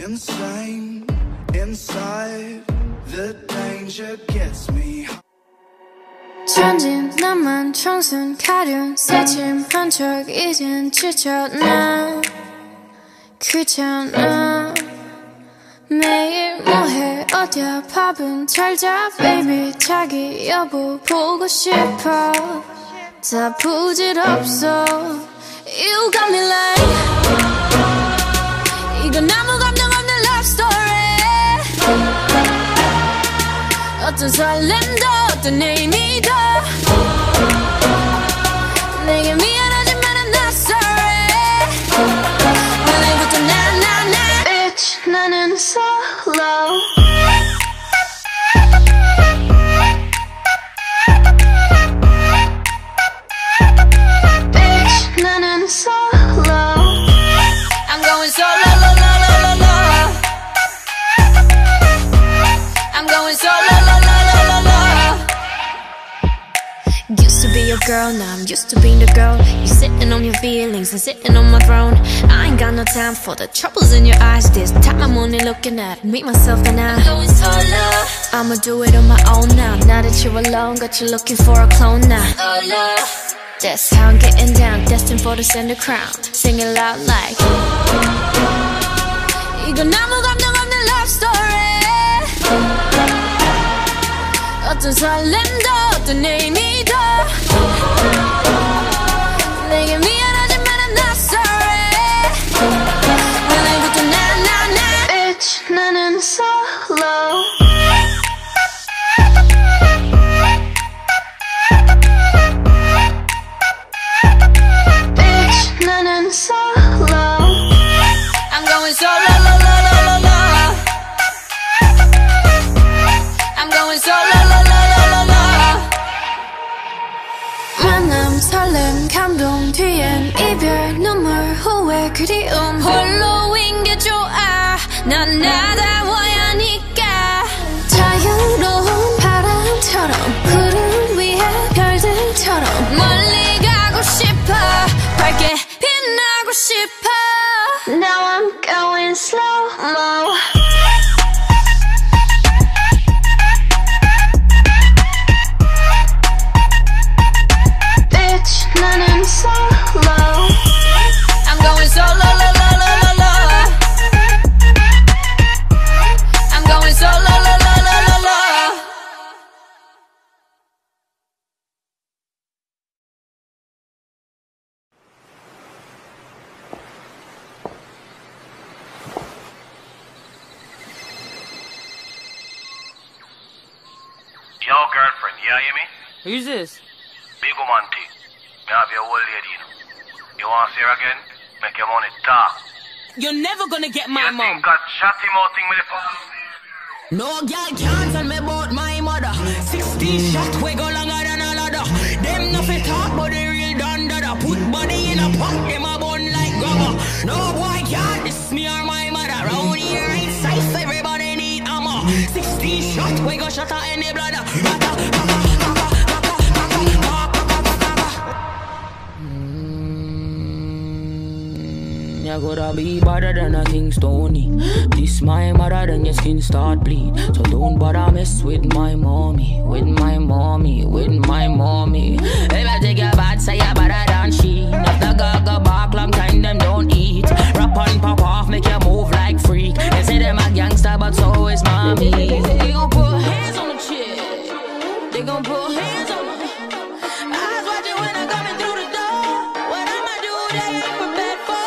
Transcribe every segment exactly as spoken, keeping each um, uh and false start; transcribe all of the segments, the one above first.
insane inside. The danger gets me. 천진 나만 청순 가련 새침한 척 이젠 지쳤나 귀찮아 매일 뭐해 어디야 밥은 잘자 baby 자기 여보 보고 싶어 다 부질없어 You got me like 이건 아무 감정 없는 love story 어떤 설렘도 어떤 의미도 내게 미안하지만 I'm not sorry 오늘부터 난 난 난 Bitch 나는 solo Bitch 나는 solo I'm going solo lo lo lo lo lo I'm going solo lo lo lo lo lo Used to be your girl, now I'm used to being the girl. You sitting on your feelings and sitting on my throne. I ain't got no time for the troubles in your eyes. This time I'm only looking at me, myself and I. I'm going solo. I'ma do it on my own now. Now that you're alone, got you looking for a clone now. Solo. That's how I'm getting down, destined for the center crown. Sing it loud like 이건 아무 감정 없는 love story 어떤 설렘도 어떤 의미도 내게 미안하지만 I'm not sorry 오늘부터 난 난 난 Bitch 나는 solo Bitch 나는 solo I'm going solo lo lo lo lo lo I'm going solo lo lo lo lo lo 만남 설렘 감동 뒤엔 이별 눈물 후회 그리움 홀로인 게 좋아 난 나다워야 하니까 자유로운 바람처럼 구름 위에 별들처럼 멀리 가고 싶어 밝게 빛나고 싶어 Now I'm going slow-mo Bitch 나는 solo I'm going solo lo lo lo lo lo I'm going solo lo lo lo lo lo Yo, girlfriend, you hear me? Who's this? Big woman T. Me have your old lady, you know. You want to see her again? Make your money talk. You're never gonna get my you mom. think that chatty mouth thing with the phone? No girl can't tell me about my mother. Sixteen shot we go longer than a ladder. Them nothing talk but the real done dada. Put body in a pot, them a bun like rubber. No boy can't diss me or my mother. Round here ain't safe, everybody need armor. Sixteen shot we go shut out any bladder. You gotta be better than a King Stony. This my mother, then your skin start bleed. So don't bother mess with my mommy, with my mommy, with my mommy. If I take your bad, say you better than she. Not the gaga back, long time them don't eat. Rap and pop off, make you move like freak. They say them a gangster, but so is mommy. They gon' put hands on the chick. They gon' put hands on the eyes watching when I'm coming through the door. What I'ma do, they ain't prepared for.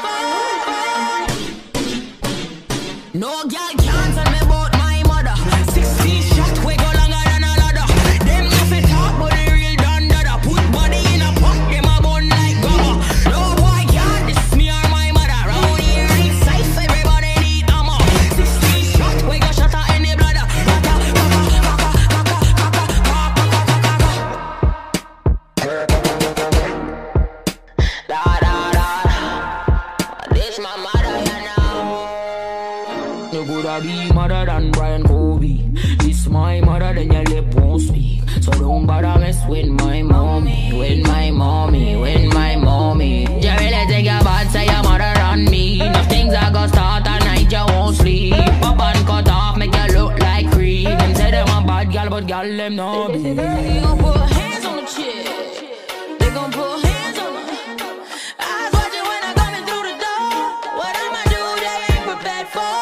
No girl can't tell me about my mother. Sixteen shot we go longer than a ladder. Them nothing talk but the real done dada. Put body in a pot, them a bun like gummer. No boy can't diss me or my mother. Round here ain't safe, everybody need armor. Sixteen shot we go shut out any bladder. Da da da. This my mother here now. You coulda be mother than Brian Kobe. This my mother, then your lip won't speak. So don't bother mess with my mommy, with my mommy, with my mommy. You really think your bad say your mother on me. Enough things I go start at night you won't girl them no be. They gon' put hands on the chick. They gon' put hands on her. Eyes watching when I'm coming through the door. What I'ma do, they ain't prepared for.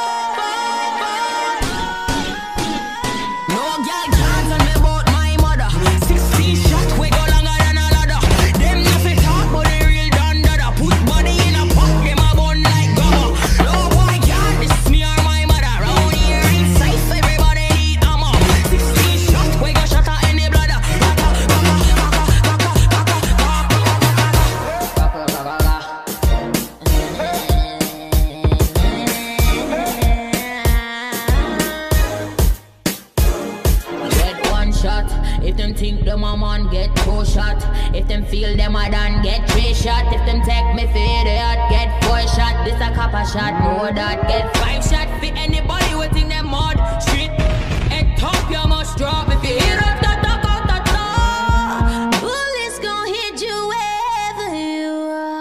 No girl can't tell me about my mother. Sixteen shots, we go longer than a ladder. Them nothing talk, but they real done dada. Put body in a pot, them a bun like gummer. No boy can't diss me or my mother. Round here ain't safe, everybody need ammo. Sixteen shots, we go shot her in the bladder. Get one shot. If them think them a man, get two shot. If them feel them a done, get three shot. If them take me for idiot, get four shot. This a copper shot, more that get five shot. For anybody who think them mud street. At top you must drop. If you hear up the talk out the top, bullets gon' hit you wherever you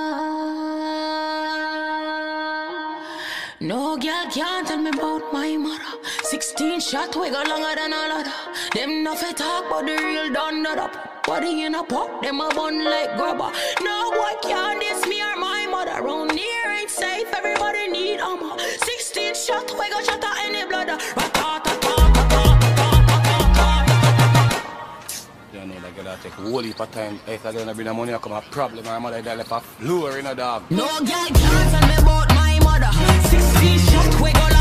are. No girl can't tell me about my mother. Sixteen shot, we go longer than a ladder. Them nothing talk, but the real done that up. Body in a pot, them a bun like grabber. No boy can't diss me or my mother. Round here ain't safe, everybody need armor. Sixteen shot, we go shot her in the bladder. You know that girl take a whole heap of time. If I don't bring the money, I come a problem. My mother died left a floor in a dog. No girl can't tell me about my mother. Sixteen shot, we go